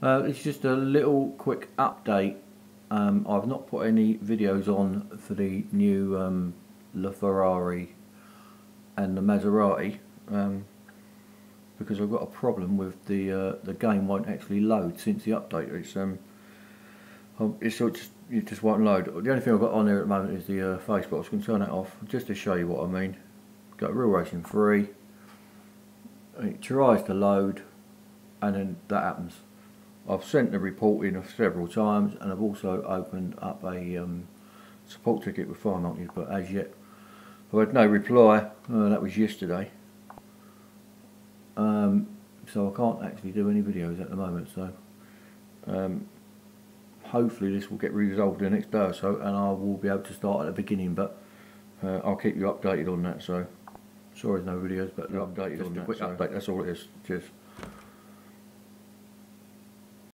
It's just a little quick update. I've not put any videos on for the new LaFerrari and the Maserati because I've got a problem with the game won't actually load since the update. It's sort of it just won't load. The only thing I've got on there at the moment is the Facebook. I was going to turn that off just to show you what I mean. Got Real Racing 3. It tries to load, and then that happens. I've sent the report in several times, and I've also opened up a support ticket with Fire Monkeys, but as yet I've had no reply. That was yesterday. So I can't actually do any videos at the moment, so hopefully this will get resolved in the next day or so, and I will be able to start at the beginning, but I'll keep you updated on that. So sorry there's no videos, but updated on that. Quick update, that's all it is. Cheers.